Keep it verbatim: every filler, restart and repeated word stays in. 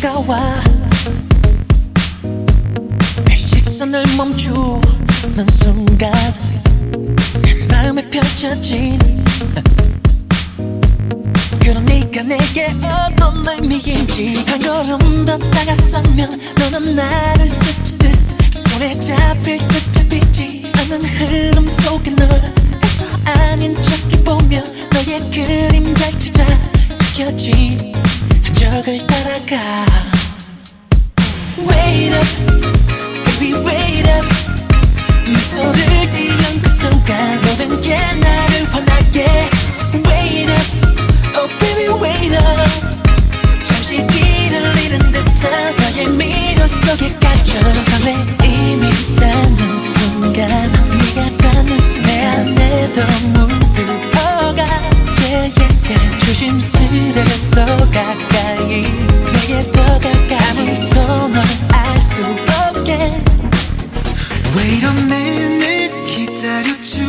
다가와 내 시선을 멈추는 순간 내 마음에 펼쳐진 그러니까 내게 어떤 의미인지 한 걸음 더 다가서면 너는 나를 스치듯 손에 잡힐 듯 잡히지 않는 흐름 속에 널 해서 아닌 척해 보며 너의 그림자를 찾아 느껴진 흔적을 따라가 Wait up, baby wait up 미소를 띄운 그 순간 모든 게 나를 환하게 Wait up, oh baby wait up 잠시 길을 잃은 듯한 너의 미로 속에 갇혀 설레 이미 닿는 순간 네가 닿는 순간 내 안에도 물들어가 yeah, yeah, yeah. 조심스레 더 가까이 내게 더 가까이 아무도 널 알 수 없게 Wait a minute 기다려줘